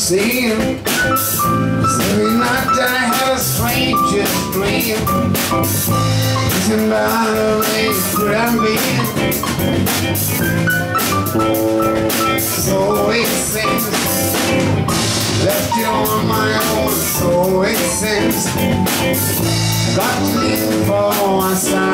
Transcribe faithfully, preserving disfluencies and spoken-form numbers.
see him. 'Cause every night I have a stranger's dream. Thinking about the way that I've been. So it seems, left you on my own. So it seems, got to live for myself.